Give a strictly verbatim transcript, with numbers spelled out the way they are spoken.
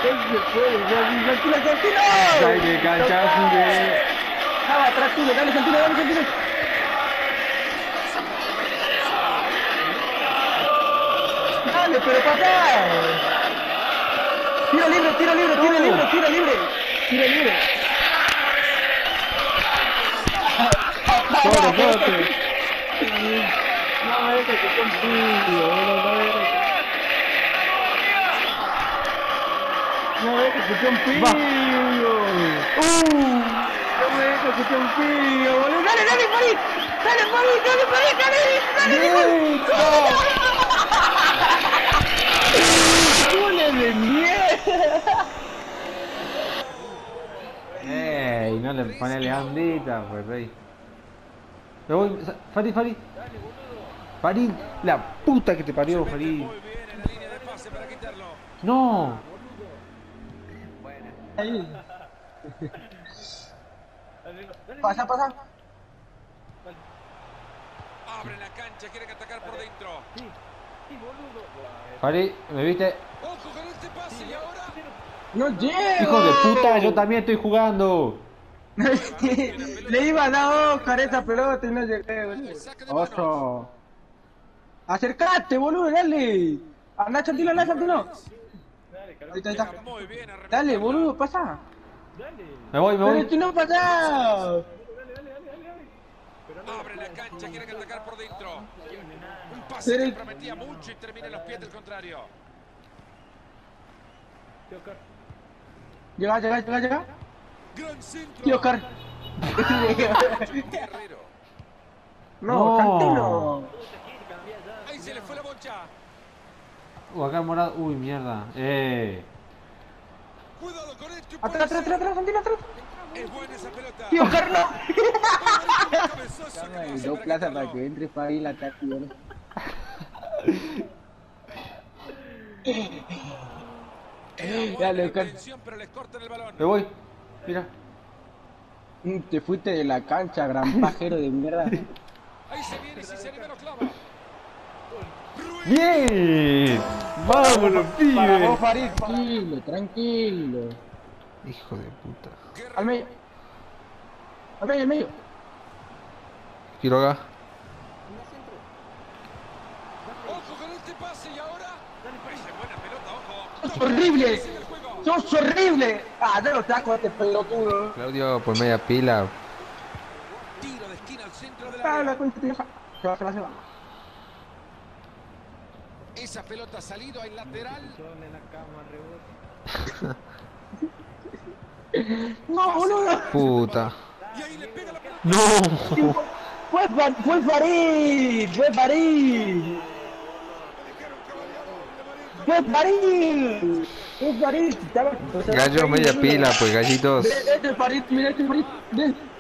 se puede, Santino, Santino. Ay, qué cancha jugué. Ah, atrás tuyo, dale Santino, dale Santino. Dale, pero para acá. Tiro libre, tiro libre, tiro libre, tiro libre. Tiro libre. Corre, corre. No me dejes que contigo, no me dejes. No me dejes que contigo. Uh, no me dejes que contigo, boludo. Dale, dale, Farid. Dale, Farid, dale, Farid, dale, dale, dale. ¡Gole de mierda! Ey, no le pone leandita, pues, rey. Me voy, Farid, Farid. Farid, la puta que te parió, Farid. No. Ahí. Pasa, pasa. Abre la cancha, quiere atacar por dentro. Farid, ¿me viste? Ojo con este pase y ahora. ¡No llego! Hijo de puta, yo también estoy jugando. Le iba a dar Oscar esa pelota y no llegué, boludo. Oso. Acercate, boludo, dale. Anda, Chantino, anda, Chantino. Ahí está, ahí está. Muy bien, Dale, boludo, pasa. Me voy, me Pero voy. tú no pasás. abre la cancha, quiere atacar por dentro. Un pase Pero- que prometía mucho y termina en los pies del contrario. Llega, llega, llega, llega. Gran centro. Tío Oscar. Guerrero. No, No. Chantino. Ahí se le fue la bocha. Uh, acá morado. Uy, mierda. Eh. Cuidado con esto. Atrás, atrás, atrás, atrás, Chantino, atrás. Es buena esa pelota. Tío Oscar, no. Cabezazo que Dame pasa dos para plazas quitarlo. para que entre para ahí la táctica, boludo. Era buena Dale, la Oscar. intención, pero les cortan el balón. Me voy. Mira. Mm, Te fuiste de la cancha, gran pajero de mierda. Ahí se viene, si se anima lo clava. Bien. Vámonos, Para pibe. vos, Farid, tranquilo, tranquilo. Hijo de puta. Al medio. Al medio, al medio. Quiroga. Ojo con este pase y ahora. Esa buena pelota, ojo. ¡Sos horrible! Sigue el juego. ¡Sos horrible! Ah, ya lo saco a este pelotudo. Claudio, por media pila. Tiro de esquina al centro de Ah, la la área. concha, tío. Se va, se va, se va. Esa pelota ha salido al lateral. No, boludo. Puta. Y ahí le pega la pelota. No. Fue, Fa- fue Farid, fue Farid. Fue Farid. Fue Farid. Estaba- Gallo, media pila, pues, gallitos. Ve, Este es Farid, mira este Farid. Ve.